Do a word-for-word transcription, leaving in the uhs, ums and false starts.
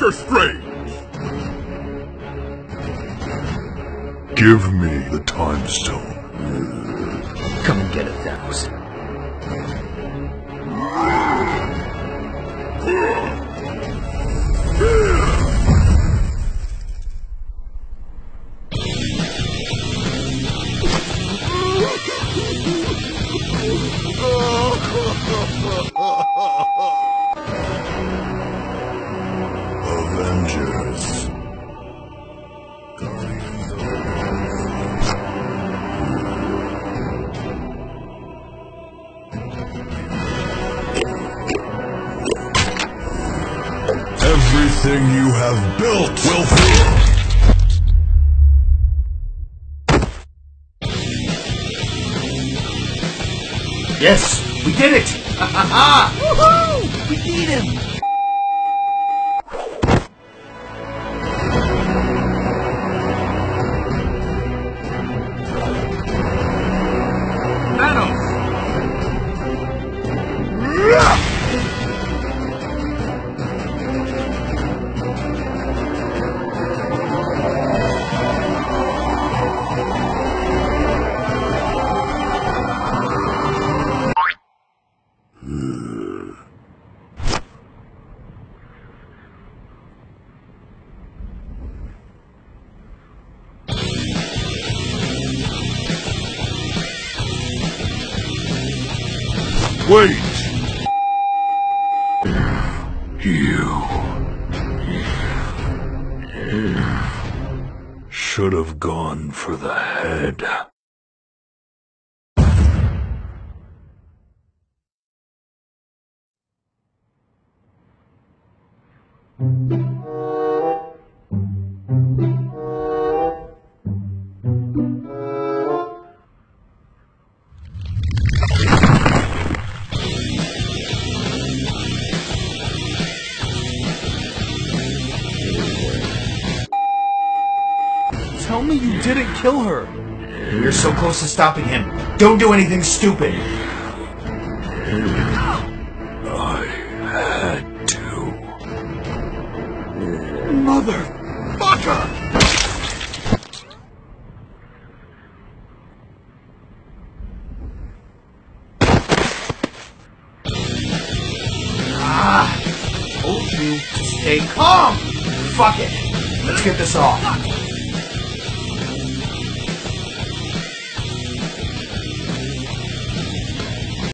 Doctor Strange! Give me the Time Stone. Come and get it, Thanos. Avengers. Everything you have built will fail. Yes, we did it! Ha ha ha! Woohoo! We beat him! Thanos! Wait! You... should have gone for the head. Tell me you didn't kill her! You're so close to stopping him. Don't do anything stupid! I had to. Motherfucker! Ah! Told you to stay calm! Fuck it! Let's get this off.